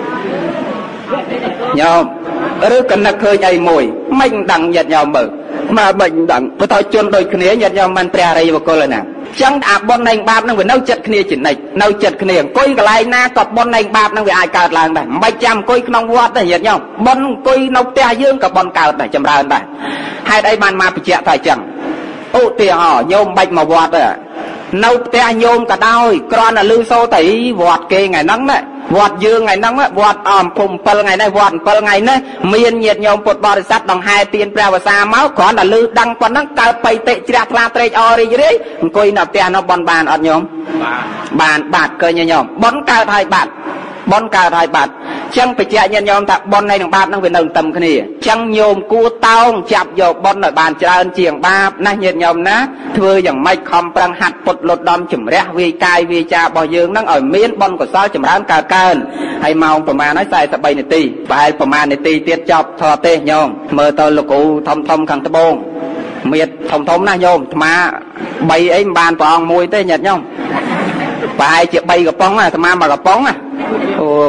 โยมหรือกันนักเคยใหญ่มวยไม่ดังยัดยาวมือมาbệnhดังพอทอยจนโดยเขณียัดยาวมันแปรอะไรบกเลยนะจังอาบบนในบาปนั่งเว้นเอาจัดเขณีจิตในเอาจัดเขณีกุยกลายหน้ากอดบนในบาปนั่งเว้นอายเกิดลางได้ไม่จำกุยขนองวัดได้ยัดยาวบนกุยนกแต่ยื่นกับบนเกิดได้จำเริญได้ให้ได้มันมาไปเจ้าไทยจังโอ้เตี้ยห่อโยมใบมาวัดเลยนกแต่โยมก็ได้กรอนลือโซตีวัดเกยไงนั่งเนี่ยวัดยืงไงนั่งเนี่ยวัดอ่อมพุ่มเปลไงเนี่ยวัดเปลไงเนี่ยเมียนเหยียดโยมปวดบริษัทดองไฮเตียนแปลว่าซาเมาขอนลือดังปนนั่งเกิดไปเตะจีราพลาเตะอริยเรื่อยกุยนกแต่นกบอลบานอดโยมบานบาดเกยโยมบอลเกิดไทยบาดบอลกาไทยบาดจังไปเจาะยันยอมแต่บอลในหนังบาปนั่งเป็นหนึ่งตำคณีจังโยมกูเต้าจับโยบอลหน่อยบานเจริญเจียงบาปนะยันยอมนะเธออย่างไม่คอมปรังหัดปลดหลดดอมจุ่มแร่วีกายวีจาบ่อยืงนั่งอ่อยเมียนบอลก็ซ้อยจุ่มร้านกาเกินให้เมาประมาณน้อยใส่สบายในตีไปประมาณในตีเตี้ยจอบทอเตยอมเมื่อตอนลูกกูทอมทอมขังตะบงเมียทอมทอมนะโยมมาใบไอ้บานปองมวยเตยหยัดยอมไปเจ็บใบกับป้องอ่ะทำไมมากับป้องอ่ะโอ้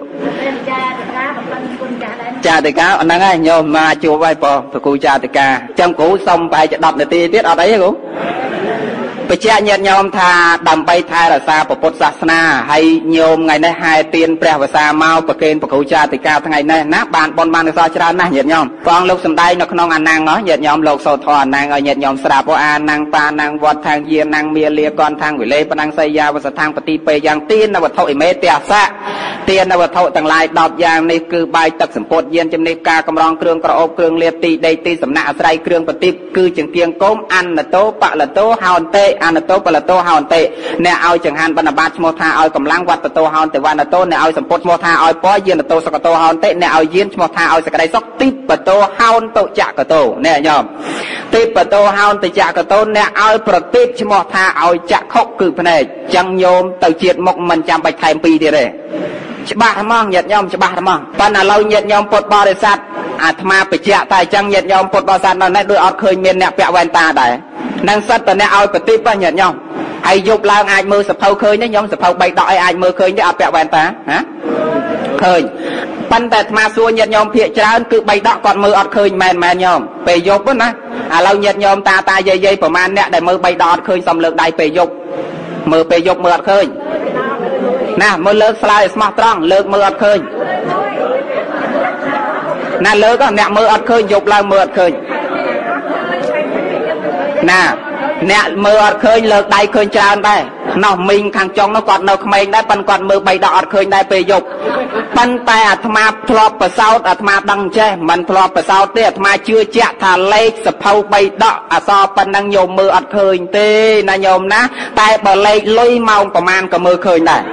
จ่าติกาอันนั้นไงโยมมาจูไว้ปอตะกูจ่าติกาจำกูส่งไปจะดับในตีติดเอาได้กูបច្ចៈញាតិញោមថាដើម្បីថែរក្សាពុទ្ធសាសនាហើយញោមថ្ងៃនេះហែទៀនព្រះវស្សាមកប្រគេនប្រគូចាតិកាថ្ងៃនេះណាបានបនបានកសលច្រើនណាស់ញាតិញោមព្រះអង្គលោកសំដែងនៅក្នុងអាណាំងហ៎ញាតិញោមលោកសូត្រធម៌អាណាំងឲ្យញាតិញោមស្ដាប់អូអាណាំងបាណាំងវត្តທາງយាណាំងមាលាកនທາງវិលេបណាំងសីយាវសថាងបតិពេយ៉ាងទៀននៅវត្ថុអិមេទស្សៈទៀននៅវត្ថុទាំងឡាយដប់យ៉ាងនេះគឺបាយទឹកសម្ពុតយានជំនិកការកម្រងគ្រឿងក្រអូបគ្រឿងលាបទីដីទីសំណាក់អាស្រ័យគ្រឿងប្រទីបគឺចង្គៀងគោមអនតោបលតោហោនតេអនតោបលតោហោនតេអ្នកឲ្យចង្ហាន់បណ្ឌបាតឈ្មោះថាឲ្យកម្លាំងវត្តតោហោនតេវណ្ណតោអ្នកឲ្យសម្ពុតឈ្មោះថាឲ្យពយានតោសកតោហោនតេអ្នកឲ្យយានឈ្មោះថាឲ្យសក្តីសុខទីបតោហោនតុចកតោអ្នកញោមទីបតោហោនតុចកតោអ្នកឲ្យប្រទីបឈ្មោះថាឲ្យចក្ខុគឺភ្នែកចឹងញោមទៅជាតិមុខមិនចាំបាច់ថែមពីរទៀតទេច្បាស់ហ្មងញាតិញោមច្បាស់ហ្មងប៉ុន្តែឥឡូវញាតិញោមពុទ្ធបរិស័ទអាត្មាបច្ចៈតែអញ្ចឹងញាតិញោមពុទ្ធបរិស័ទនៅនេះដូចអត់ឃើញមានអ្នកពាក់វ៉ែនតាដែរនឹងសិតតែអ្នកឲ្យប្រទីបញាតិញោមហើយយប់ឡើងអាចមើលសភៅឃើញទេញោមសភៅបីដកអីអាចមើលឃើញទេអត់ពាក់វ៉ែនតាហ៎ឃើញប៉ុន្តែអាត្មាសួរញាតិញោមភាកច្រើនគឺបីដកគាត់មើលអត់ឃើញមែនមែនញោមពេលយប់ណាឥឡូវញាតិញោមតាតាយាយយាយប្រហែលអ្នកដែលមើលបីដកអត់ឃើញសុំលើកដៃពេលយប់មើលពេលយប់មើលអត់ឃើញណាមើលលើកស្លាយស្មោះត្រង់លើកមើលអត់ឃើញណាលើកអ្នកមើលអត់ឃើញយប់ឡើងមើលអត់ឃើញណាអ្នកមើលអត់ឃើញលើកដៃឃើញច្រើនដែរនោះមីងខាងចុងនោះគាត់នៅក្មេងដែរប៉ុន្តែគាត់មើលបីដកអត់ឃើញដែរពេលយប់ប៉ុន្តែអាត្មាធ្លាប់ប្រសោតអាត្មាដឹងចេះមិនធ្លាប់ប្រសោតទេអាត្មាជឿជាក់ថាលេខសភៅបីដកអសរប៉ុណ្ណឹងញោមមើលអត់ឃើញទេណាញោមណាតែបើលេខលុយម៉ោងប្រមាណក៏មើលឃើញដែរ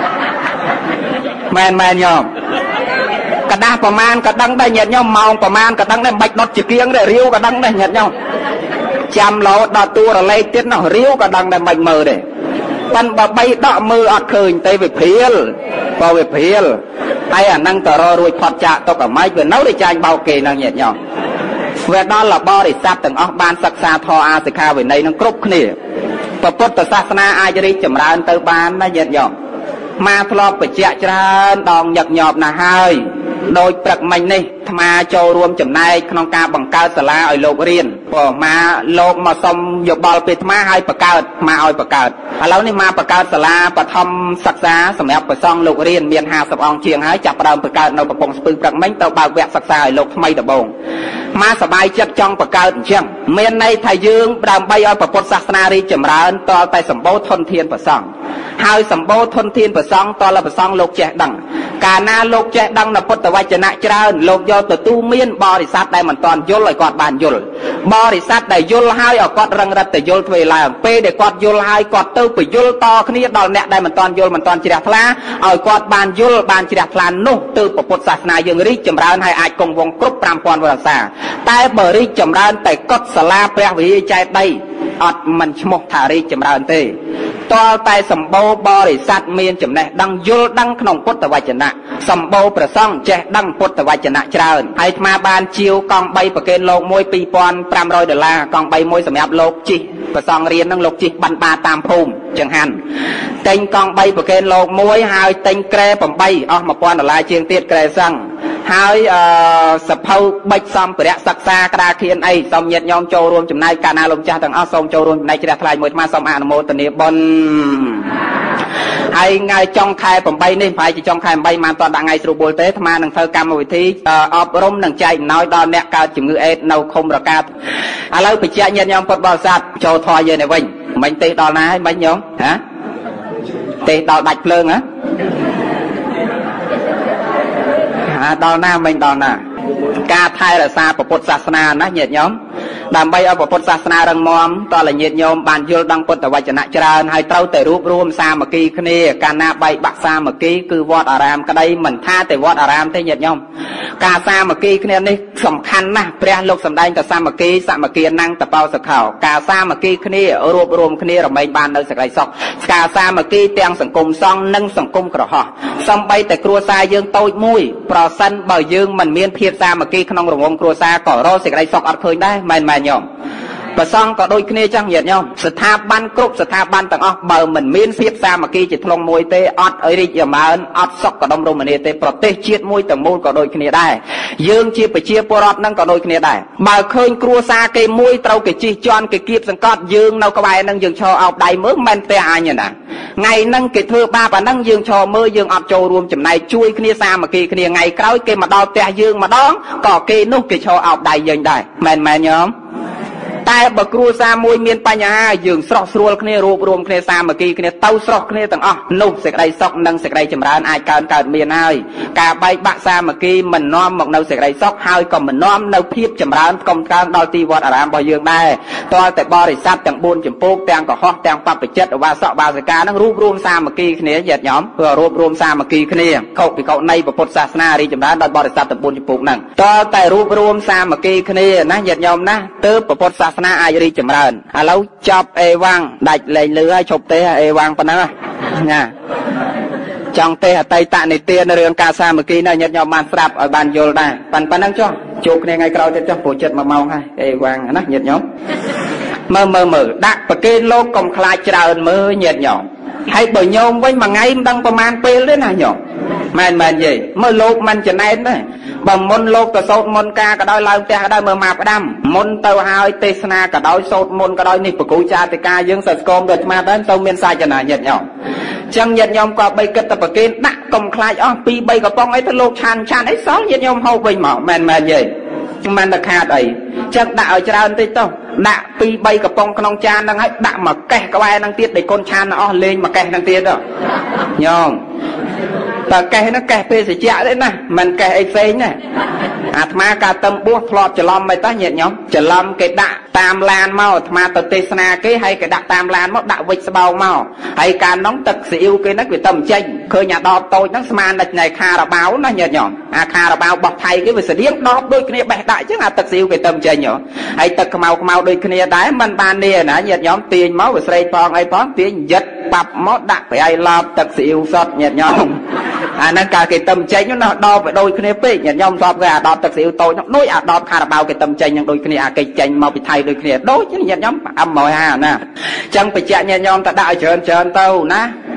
មែនមែនញោមកដាស់ប្រមាណក៏ដឹងដែរញាតិញោមម៉ោងប្រមាណក៏ដឹងដែរមិនបាច់ដុតជាគៀងទេរាវក៏ដឹងដែរញាតិញោមចាំលោដល់តួរលេខទៀតនោះរាវក៏ដឹងដែរមិនមើលទេប៉ុន្តែបើបីដកមើលអត់ឃើញទេវាព្រាលបើវាព្រាលហើយអានឹងតររួចផុតចាកទុកអាម៉េចវានៅតែចាញ់បោកគេនឹងញាតិញោមវាដល់លបរិស័ទទាំងអស់បានសិក្សាធម៌អាសិក្ខាវិន័យនឹងគ្រប់គ្នាពុទ្ធសាសនាអាចរីកចម្រើនទៅបានណាញាតិញោមមកធ្លាប់បច្ចៈច្រើនដងញឹកញាប់ណាស់ហើយដោយព្រឹកមិញនេះអាត្មាចូលរួមចំណែកក្នុងការបង្កើតសាលាឲ្យលោករៀនព្រោះមកលោកមកសុំយោបល់ពីអាត្មាឲ្យបង្កើតមកឲ្យបង្កើតឥឡូវនេះមកបង្កើតសាលាបឋមសិក្សាសម្រាប់ព្រះសង្ឃលោករៀនមានห้าสิบអង្គជាងហើយចាប់ផ្ដើមបង្កើតនៅកំពង់ស្ពឺព្រឹកមិញទៅបើកវគ្គសិក្សាឲ្យលោកថ្មីដំបូងមកសប្បាយចិត្តចង់បង្កើតអញ្ចឹងមានន័យថាយើងដើម្បីឲ្យពុទ្ធសាសនារីកចម្រើនតលតែសម្បូរធនធានព្រះសង្ឃហើយសម្បូរធនធានព្រះសង្ឃតលព្រះសង្ឃលោកចេះដឹងកាលណាលោកចេះដឹងនៅពុទ្ធវចនៈច្រើនលោកយកទៅទូមានបរិស័ទដែលមិនទាន់យល់ឲ្យគាត់បានយល់បរិស័ទដែលយល់ហើយឲ្យគាត់រឹងរិតទៅយល់ធ្វើឡើងពេលដែលគាត់យល់ហើយគាត់ទៅបញ្យល់តគ្នាដល់អ្នកដែលមិនទាន់យល់មិនទាន់ជ្រះថ្លាឲ្យគាត់បានយល់បានជ្រះថ្លានោះទើបពុទ្ធសាសនាយើងរីកចម្រើនហើយអាចគង់វង្សគ្រប់ប្រាំពាន់વર્ષសាតែបើរីកចម្រើនតែកុដិសាលាព្រះវិហារចែកដីអត់មិនឈ្មោះថារីកចម្រើនទេតលតែសម្បូរបរិស័ទមានចំណេះដឹងយល់ដឹងក្នុងពុទ្ធវចនៈសម្បូរព្រះសង្ឃចេះដឹងពុទ្ធវចនៈច្រើនហើយអាត្មាបានជាវកង់បីប្រគេនលោកមួយពីរពាន់ប្រាំរយដុល្លារកង់បីមួយសម្រាប់លោកជិះព្រះសង្ឃរៀននឹងលោកជិះបានបាតាមភូមិចង្ហាន់ទិញកង់បីប្រគេនលោកមួយហើយទិញក្រែប្រាំអស់មួយពាន់ដុល្លារជាងទៀតក្រែសង្ឃហើយអឺសភៅបិចសម្ភារៈសិក្សាក្តារខៀនអីសូមញាតិញោមចូលរួមចំណែកកាលណាលោកចាស់ទាំងអស់សូមចូលរួមចំណែកជ្រះថ្លៃមួយអាត្មាសូមអនុមោទនាបុណ្យហើយថ្ងៃចុងខែប្រាំនេះប្រហែលជាចុងខែប្រាំមិនទាន់ដាក់ថ្ងៃស្រួលបុលទេអាត្មានឹងធ្វើកម្មវិធីអប់រំនិងចែកអំណោយដល់អ្នកកើតជំងឺអេដនៅឃុំរកាឥឡូវបញ្ជាក់ញាតិញោមពុទ្ធបរិស័ទចូលធម៌យើងនេះវិញមិញទេដល់ណាហើយមិញញោមហ៎ទេដល់ដាច់ភ្លើងហ៎ដល់ណាមិញដល់ណាការថែរក្សាពុទ្ធសាសនាណាញាតិញោមដើម្បីឲ្យពុទ្ធសាសនារឹងមាំតលញាតិញោមបានយល់ដឹងពុទ្ធវចនៈច្រើនហើយត្រូវតែរួបរวมសាមគ្គីគ្នាកាលណាបែកបាក់សាមគ្គីគឺវត្តអារាមក្តីមិនថាតែវត្តអារាមទេញាតិញោមការសាមគ្គីគ្នានេះសំខាន់ណាស់ព្រះលោកសម្ដែងទៅសាមគ្គីសមគ្គីណាំងតបោសខោការសាមគ្គីគ្នារួបរวมគ្នារមែងបាននៅសេចក្តីសុខការសាមគ្គីទាំងសង្គមសង្ឃនិងសង្គមក្រហមសំបីតែគ្រួសារយើងតូចមួយប្រសិនបើយើងមិនមានភាពសាមគ្គីក្នុងរង្វង់គ្រួសារក៏រកសេចក្តីសុខអត់ឃើញដែរមែនមែនញោមប្រសងក៏ដូចគ្នាចឹងញាតិញោមស្ថាប័នគ្រប់ស្ថាប័នទាំងអស់បើមិនមានភាពសាមគ្គីជាធ្លុងមួយទេអត់ឲ្យរីកចម្រើនអត់សុខដុមរមនាទេប្រទេសជាតិមួយទាំងមូលក៏ដូចគ្នាដែរយើងជាប្រជាពលរដ្ឋនឹងក៏ដូចគ្នាដែរបើឃើញគ្រួសារគេមួយត្រូវគេជិះជាន់គេគៀបសង្កត់យើងនៅក្បែរនឹងយើងឈរអោបដៃមើលមិនផ្ទះអញណាថ្ងៃហ្នឹងគេធ្វើបាបអាហ្នឹងយើងឈរមើលយើងអត់ចូលរួមចំណែកជួយគ្នាសាមគ្គីគ្នាថ្ងៃក្រោយគេមកដល់ផ្ទះយើងម្ដងក៏គេនោះគេឈរអោបដៃយើងដែរមែនមែនញោមតែបើគ្រួសារមួយមានបញ្ហាយើងស្រស់ស្រួលគ្នារួបរวมគ្នាសាមគ្គីគ្នាទៅស្រស់គ្នាទាំងអស់នោះសេចក្តីសុខនិងសេចក្តីចម្រើនអាចកើតកើតមានហើយការបែកបាក់សាមគ្គីមិននាំមកនៅសេចក្តីសុខហើយក៏មិននាំនៅភាពចម្រើនកំកើងដល់ទីវត្តអារាមរបស់យើងដែរតើតែបរិស័ទទាំងបួនចម្ពោះទាំងកុហកទាំងបព្វជិតឧបាសកបាសិកានឹងរួបរวมសាមគ្គីគ្នាញាតិញោមព្រោះរួបរวมសាមគ្គីគ្នាខុសពីកុសនៃពុទ្ធសាសនារីចម្រើនដោយបរិស័ទទាំងបួនចម្ពោះហ្នឹងតើតែរួបរวมសាមគ្គីគ្នាណាញាតិញោមណាទើបពុទ្ធសាសនាអាចរីកចម្រើនឥឡូវចប់អេវ៉ាំងដាច់លែងលឺហើយឈប់ទេអេវ៉ាំងប៉ុណ្ណឹងណាចង់ទេអតីតនិទានរឿងការសាមគ្គីនៅញាតិញោមបានស្រាប់ឲ្យបានយល់ដែរប៉ុណ្ប៉ុណ្ណឹងចុះជួបគ្នាថ្ងៃក្រោយទៀតចុះព្រោះចិត្តមួយម៉ោងហើយអេវ៉ាំងណាញាតិញោមមើលមើលមើលដាក់ប្រគេនលោកកុំខ្លាចច្រើនមើលញាតិញោមហើយបើញោមវិញមួយថ្ងៃមិនដឹងប្រហែលពេលទេណាញោមមែនមែននិយាយមើលលោកមិនចំណែនទេបើមុនលោកទៅសោតមុនការក៏ដោយឡើងផ្ទះក៏ដោយមើលមកផ្ដាំមុនទៅហើយទេសនាក៏ដោយសោតមុនក៏ដោយនេះប្រគូចាតិកាយើងសិតស្គមទៅអាត្មាដែរទៅមានសាច់ណាញាតិញោមចឹងញាតិញោមក៏បីគិតទៅប្រគេនដាក់កុំខ្លាចអស់ពីរបីកំប៉ុងអីទៅលោកឆានឆានអីសល់ញាតិញោមហូបវិញមកមែនមែននិយាយមិនតែខាតអីចឹងដាក់ឲ្យច្រើនតិចទៅដាក់ពីរបីកំប៉ុងក្នុងចានហ្នឹងហើយដាក់មកកេះក្បែរហ្នឹងទៀតដែលកូនឆានអស់លេងមកកេះហ្នឹងទៀតទៅញោមតើកេះហ្នឹងកេះពេលត្រជាក់ទេណាមិនកេះអីផ្សេងណាអាត្មាការតឹមបួសធ្លាប់ច្រឡំមិនតើញាតិញោមច្រឡំគេដាក់តាមឡានមកអាត្មាទៅទេសនាគេហើយគេដាក់តាមឡានមកដាក់វិចស្បោងមកហើយកាលនោះទឹកស៊ីអ៊ីវគេហ្នឹងវាទៅមិនចេញឃើញអាដបតូចហ្នឹងស្មានតែនៃខារ៉ាបាវណាញាតិញោមអាខារ៉ាបាវរបស់ថៃគេវាស្តៀងដបដូចគ្នាបេះដាក់អញ្ចឹងអាទឹកស៊ីអ៊ីវគេទៅមិនចេញហើយទឹកខ្មៅខ្មៅដូចគ្នាដែរមិនបាននេះណាញាតិញោមទាញមកវាស្រេកផងអីផងទាញយិតបាប់មកដាក់ប្រៃឡប់ទឹកស៊ីអ៊ីវសតញាតិញោមអាហ្នឹងកាលគេទៅមិនចេញណាដបវាដូចគ្នាពេកញាតិញោមស្បគេអាដបទឹកស៊ីអ៊ីវតូចហ្នឹងដូចអាដបខារ៉ាបាវគេទៅចេញហ្នឹងដូចគ្នាអាគេចេញមកពីថៃដូចគ្នាដូចញាតិញោមអមមួយហាណាអញ្ចឹងបញ្ជាក់ញាតិញោមទៅដាក់ឲ្យច្រើនច្រើនទៅណា